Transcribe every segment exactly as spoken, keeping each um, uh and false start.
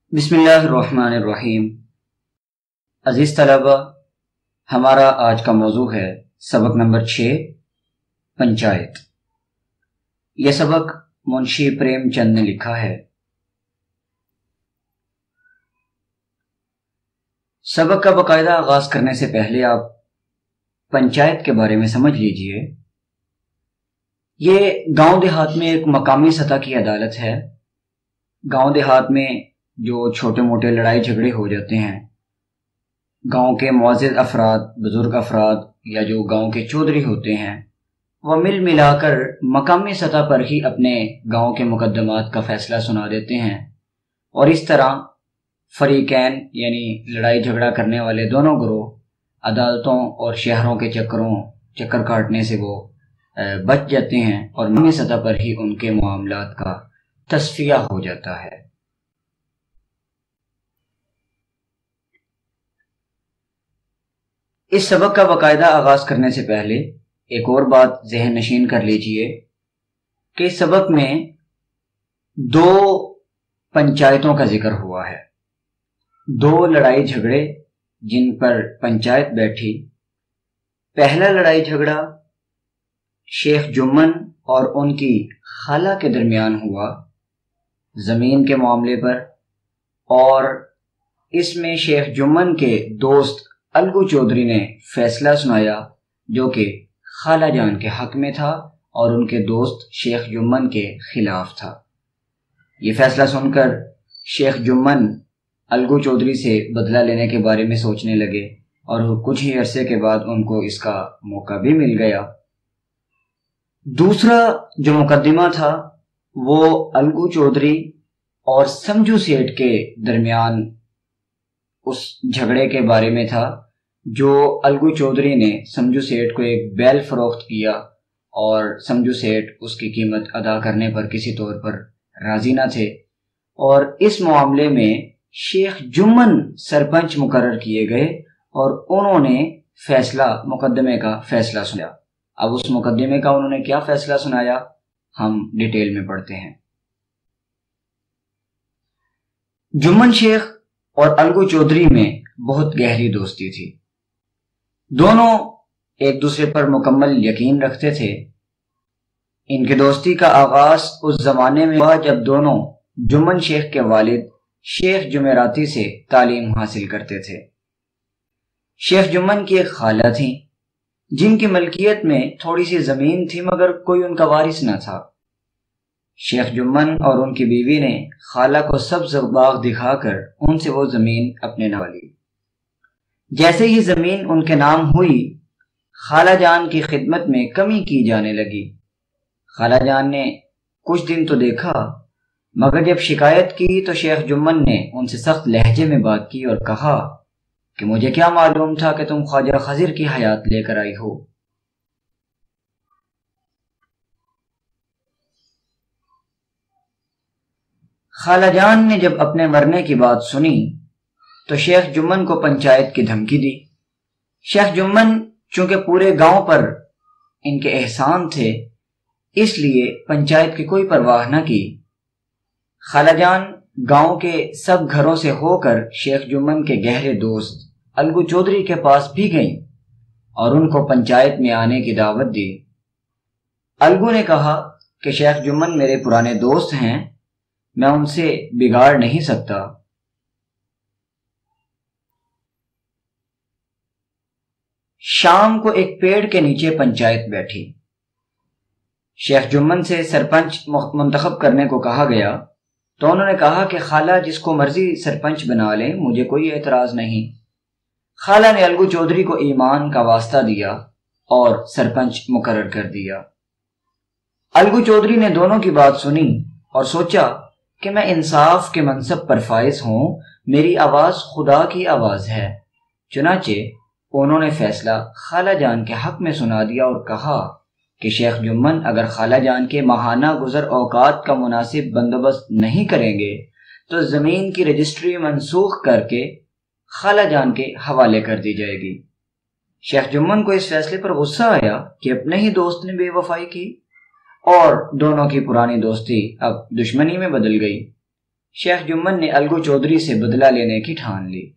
بسم اللہ الرحمن الرحیم۔ عزیز طلبہ، ہمارا آج کا موضوع ہے سبق نمبر چھ، پنچایت۔ یہ سبق منشی پریم چند نے لکھا ہے۔ سبق کا باقاعدہ آغاز کرنے سے پہلے آپ پنچایت کے بارے میں سمجھ لیجئے۔ یہ گاؤں دیہات میں ایک مقامی سطح کی عدالت ہے۔ گاؤں دیہات میں جو چھوٹے موٹے لڑائی جھگڑے ہو جاتے ہیں، گاؤں کے معزز افراد، بزرگ افراد یا جو گاؤں کے چودھری ہوتے ہیں، وہ مل ملا کر مقامی سطح پر ہی اپنے گاؤں کے مقدمات کا فیصلہ سنا دیتے ہیں، اور اس طرح فریقین یعنی لڑائی جھگڑا کرنے والے دونوں گروہ عدالتوں اور شہروں کے چکروں چکر کاٹنے سے وہ بچ جاتے ہیں اور مقامی سطح پر ہی ان کے معاملات کا تصفیہ ہو جاتا ہے۔ اس سبق کا باقاعدہ آغاز کرنے سے پہلے ایک اور بات ذہن نشین کر لیجئے کہ اس سبق میں دو پنچایتوں کا ذکر ہوا ہے، دو لڑائی جھگڑے جن پر پنچایت بیٹھی۔ پہلا لڑائی جھگڑا شیخ جمن اور ان کی خالہ کے درمیان ہوا زمین کے معاملے پر، اور اس میں شیخ جمن کے دوست الگو چودھری نے فیصلہ سنایا جو کہ خالہ جان کے حق میں تھا اور ان کے دوست شیخ جمن کے خلاف تھا۔ یہ فیصلہ سن کر شیخ جمن الگو چودھری سے بدلہ لینے کے بارے میں سوچنے لگے، اور کچھ ہی عرصے کے بعد ان کو اس کا موقع بھی مل گیا۔ دوسرا جو مقدمہ تھا وہ الگو چودھری اور سمجھو سیٹھ کے درمیان اس جھگڑے کے بارے میں تھا، جو الگو چودھری نے سمجھو سیٹھ کو ایک بیل فروخت کیا اور سمجھو سیٹھ اس کی قیمت ادا کرنے پر کسی طور پر راضی نہ تھے، اور اس معاملے میں شیخ جمن سرپنچ مقرر کیے گئے اور انہوں نے فیصلہ مقدمے کا فیصلہ سنایا۔ اب اس مقدمے کا انہوں نے کیا فیصلہ سنایا ہم ڈیٹیل میں پڑھتے ہیں۔ جمن شیخ اور الگو چودھری میں بہت گہری دوستی تھی، دونوں ایک دوسرے پر مکمل یقین رکھتے تھے۔ ان کی دوستی کا آغاز اس زمانے میں ہوا جب دونوں جمن شیخ کے والد شیخ جمیراتی سے تعلیم حاصل کرتے تھے۔ شیخ جمن کی ایک خالہ تھیں جن کی ملکیت میں تھوڑی سی زمین تھی مگر کوئی ان کا وارث نہ تھا۔ شیخ جمن اور ان کی بیوی نے خالہ کو سبز باغ دکھا کر ان سے وہ زمین اپنے نام لی۔ جیسے ہی زمین ان کے نام ہوئی، خالہ جان کی خدمت میں کمی کی جانے لگی۔ خالہ جان نے کچھ دن تو دیکھا، مگر جب شکایت کی تو شیخ جمن نے ان سے سخت لہجے میں بات کی اور کہا کہ مجھے کیا معلوم تھا کہ تم خواجہ خضر کی حیات لے کر آئی ہو۔ خالہ جان نے جب اپنے مرنے کی بات سنی تو شیخ جمن کو پنچایت کی دھمکی دی۔ شیخ جمن چونکہ پورے گاؤں پر ان کے احسان تھے، اس لیے پنچایت کی کوئی پرواہ نہ کی۔ خالہ جان گاؤں کے سب گھروں سے ہو کر شیخ جمن کے گہرے دوست الگو چودھری کے پاس بھی گئیں اور ان کو پنچایت میں آنے کی دعوت دی۔ الگو نے کہا کہ شیخ جمن میرے پرانے دوست ہیں، میں ان سے بگاڑ نہیں سکتا۔ شام کو ایک پیڑ کے نیچے پنچایت بیٹھی۔ شیخ جمن سے سرپنچ منتخب کرنے کو کہا گیا تو انہوں نے کہا کہ خالہ جس کو مرضی سرپنچ بنا لیں، مجھے کوئی اعتراض نہیں۔ خالہ نے الگو چودھری کو ایمان کا واسطہ دیا اور سرپنچ مقرر کر دیا۔ الگو چودھری نے دونوں کی بات سنی اور سوچا کہ میں انصاف کے منصب پر فائز ہوں، میری آواز خدا کی آواز ہے۔ چنانچہ انہوں نے فیصلہ خالہ جان کے حق میں سنا دیا اور کہا کہ شیخ جمن اگر خالہ جان کے ماہانہ گزر اوقات کا مناسب بندوبست نہیں کریں گے تو زمین کی رجسٹری منسوخ کر کے خالہ جان کے حوالے کر دی جائے گی۔ شیخ جمن کو اس فیصلے پر غصہ آیا کہ اپنے ہی دوست نے بے وفائی کی، اور دونوں کی پرانی دوستی اب دشمنی میں بدل گئی۔ شیخ جمن نے الگو چودھری سے بدلہ لینے کی ٹھان لی۔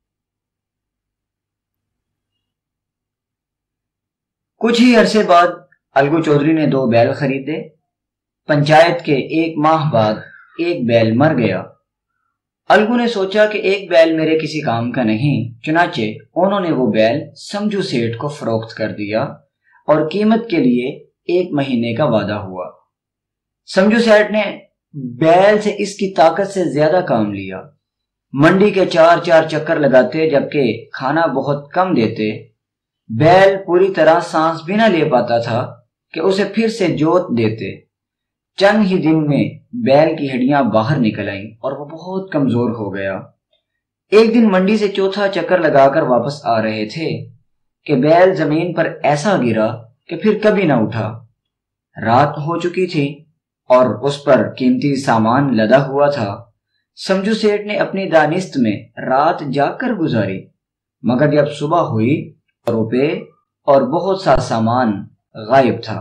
کچھ ہی عرصے بعد الگو چودھری نے دو بیل خریدے۔ پنچایت کے ایک ماہ بعد ایک بیل مر گیا۔ الگو نے سوچا کہ ایک بیل میرے کسی کام کا نہیں، چنانچہ انہوں نے وہ بیل سمجھو سیٹھ کو فروخت کر دیا اور قیمت کے لیے ایک مہینے کا وعدہ ہوا۔ سمجھو سیٹھ نے بیل سے اس کی طاقت سے زیادہ کام لیا۔ منڈی کے چار چار چکر لگاتے جبکہ کھانا بہت کم دیتے۔ بیل پوری طرح سانس بھی نہ لے پاتا تھا کہ اسے پھر سے جوت دیتے۔ چند ہی دن میں بیل کی ہڈیاں باہر نکل آئیں اور وہ بہت کمزور ہو گیا۔ ایک دن منڈی سے چوتھا چکر لگا کر واپس آ رہے تھے کہ بیل زمین پر ایسا گرا کہ پھر کبھی نہ اٹھا۔ رات ہو چکی تھی اور اس پر قیمتی سامان لدا ہوا تھا۔ سمجھو سیٹھ نے اپنی دانست میں رات جاگ کر گزاری، مگر جب صبح ہوئی روپے اور بہت سا سامان غائب تھا۔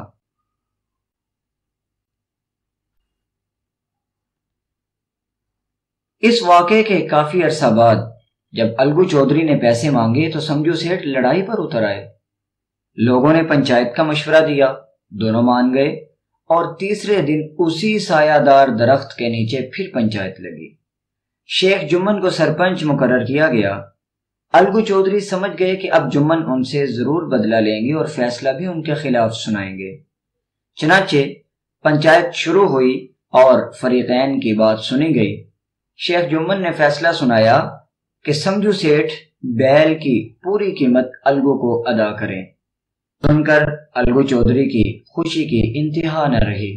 اس واقعے کے کافی عرصہ بعد جب الگو چودھری نے پیسے مانگے تو سمجھو سیٹھ لڑائی پر اتر آئے۔ لوگوں نے پنچایت کا مشورہ دیا، دونوں مان گئے اور تیسرے دن اسی سایہ دار درخت کے نیچے پھر پنچایت لگی۔ شیخ جمن کو سرپنچ مقرر کیا گیا۔ الگو چودھری سمجھ گئے کہ اب جمن ان سے ضرور بدلہ لیں گے اور فیصلہ بھی ان کے خلاف سنائیں گے۔ چنانچہ پنچایت شروع ہوئی اور فریقین کی بات سنی گئی۔ شیخ جمن نے فیصلہ سنایا کہ سمجھو سیٹھ بیل کی پوری قیمت الگو کو ادا کریں۔ سن کر الگو چودھری کی خوشی کی انتہا نہ رہی۔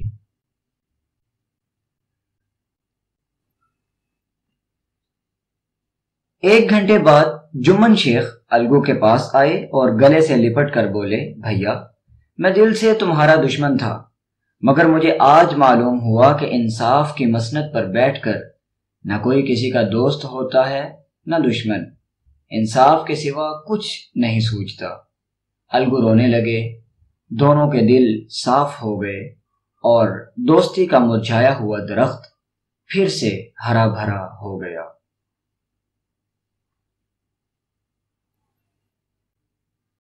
ایک گھنٹے بعد جمن شیخ الگو کے پاس آئے اور گلے سے لپٹ کر بولے، بھیا میں دل سے تمہارا دشمن تھا، مگر مجھے آج معلوم ہوا کہ انصاف کی مسند پر بیٹھ کر نہ کوئی کسی کا دوست ہوتا ہے نہ دشمن، انصاف کے سوا کچھ نہیں سوچتا۔ الگو رونے لگے، دونوں کے دل صاف ہو گئے اور دوستی کا مرجھایا ہوا درخت پھر سے ہرا بھرا ہو گیا۔